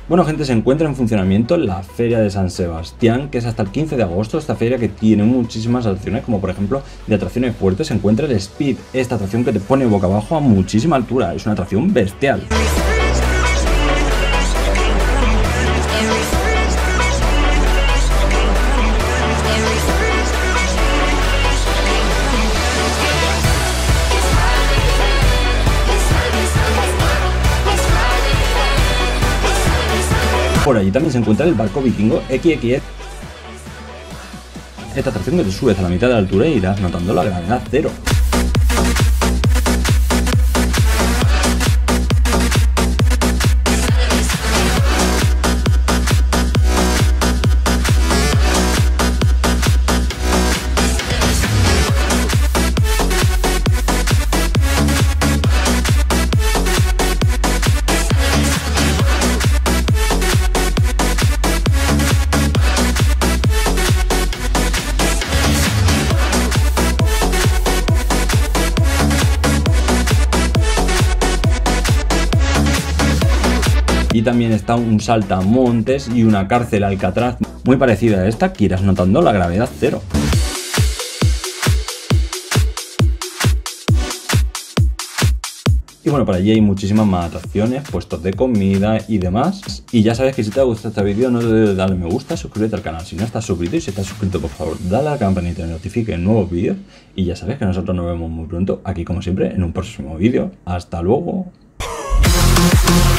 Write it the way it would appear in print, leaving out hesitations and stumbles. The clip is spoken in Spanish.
Bueno gente, se encuentra en funcionamiento la Feria de San Sebastián, que es hasta el 15 de agosto, esta feria que tiene muchísimas atracciones, como por ejemplo de atracciones fuertes se encuentra el Speed, esta atracción que te pone boca abajo a muchísima altura, es una atracción bestial. Por allí también se encuentra el barco vikingo XXL. Esta atracción que te subes a la mitad de la altura e irás notando la gravedad cero. Y también está un saltamontes y una cárcel Alcatraz muy parecida a esta, que irás notando la gravedad cero. Y bueno, por allí hay muchísimas más atracciones, puestos de comida y demás. Y ya sabes que si te ha gustado este vídeo no te olvides de darle me gusta, suscríbete al canal si no estás suscrito, y si estás suscrito por favor dale a la campanita y te notifique nuevos vídeos. Y ya sabes que nosotros nos vemos muy pronto aquí como siempre en un próximo vídeo. Hasta luego.